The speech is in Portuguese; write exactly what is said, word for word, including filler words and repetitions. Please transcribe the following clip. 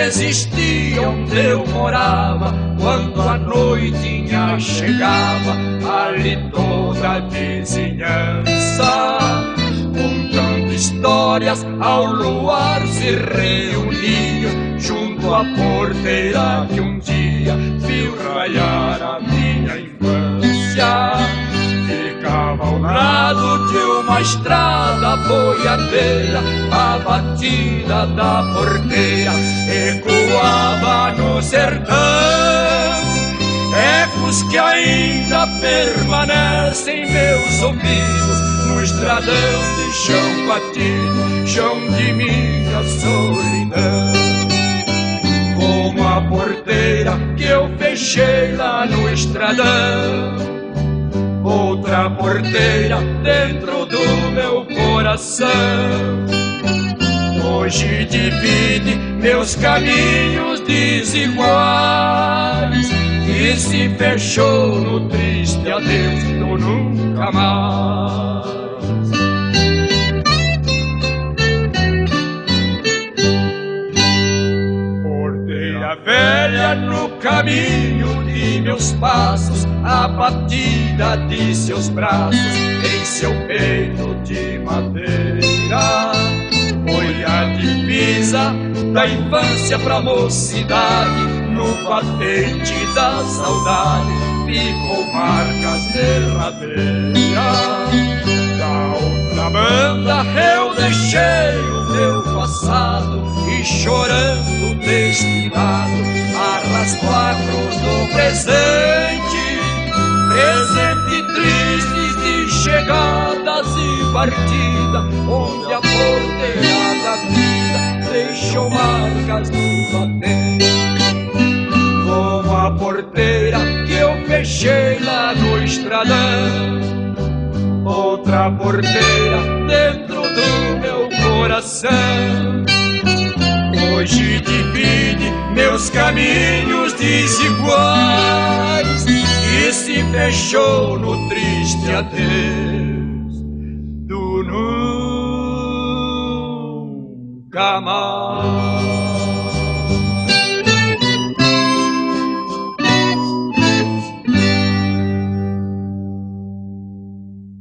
existia onde eu morava. Quando a noitinha chegava, ali toda a vizinhança, contando histórias ao luar, se reuniam junto à porteira que um dia viu raiar a minha infância. Ficava ao lado de uma estrada boiadeira, a batida da porteira ecoava no sertão. Ecos que ainda permanecem em meus ouvidos, no estradão de chão batido, chão de minha solidão. Como a porteira que eu fechei lá no estradão, outra porteira dentro do meu coração. Hoje divide meus caminhos desiguais e se fechou no triste adeus do nunca mais. Porteira velha no caminho de meus passos, a batida de seus braços em seu peito de madeira foi a divisa da infância pra mocidade. No batente da saudade ficou marcas derradeiras. Da outra banda eu deixei o meu passado e chorando destinado arrasto a cruz do presente. Presente triste de chegadas e partida, onde a porteira da vida deixou marcas no batente. Como a porteira que eu fechei lá no estradão, outra porteira dentro do meu coração. Hoje divide meus caminhos desiguais e se fechou no triste adeus do nunca mais.